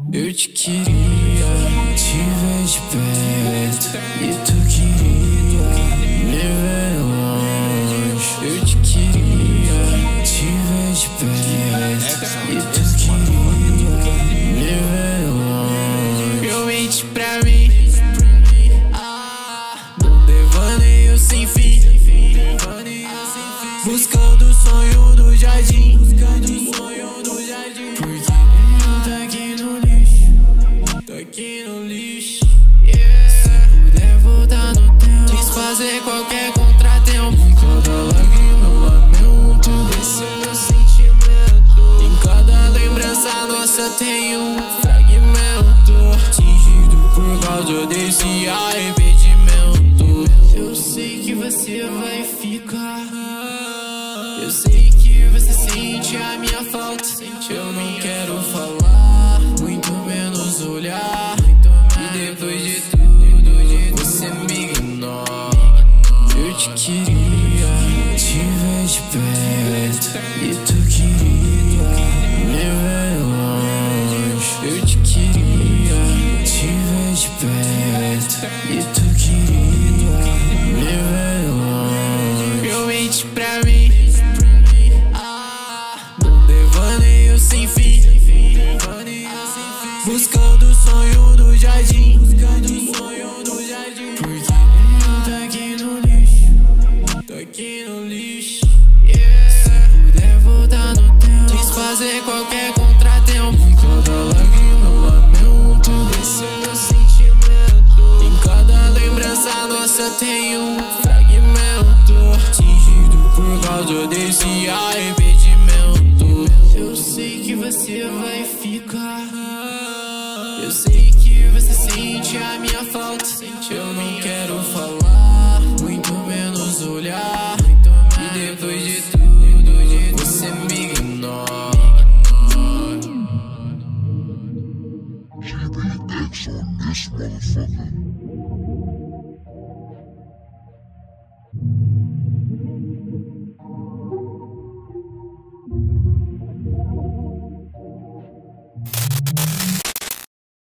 Eu te queria te ver de perto e tu queria me ver longe. Eu te queria te ver de perto e tu queria me ver longe. Eu mente pra mim, num devaneio sem fim, buscando o sonho do jardim. Porque tá aqui no lixo, tá aqui no lixo. Se puder voltar no tempo, desfazer qualquer contratempo. Cada lágrima lamento desse meu sentimento. Em cada lembrança nossa tem um fragmento, atingido por causa desse arrependimento. Eu sei que você vai ficar, eu sei que você sente a minha falta. Eu não quero falar, muito menos olhar. E depois de tudo, você me ignora. Eu te queria te ver de perto e tu queria me ver longe. Eu te queria te ver de perto e tu queria me ver longe. Eu menti pra mim, num devaneio sem fim, buscando o sonho do jardim. Porque tá aqui no lixo, tá aqui no lixo. Se puder voltar no tempo, desfazer qualquer contratempo. Cada lágrima lamento desse meu sentimento. Em cada lembrança nossa tem um fragmento, atingido por causa desse arrependimento. Eu sei que você vai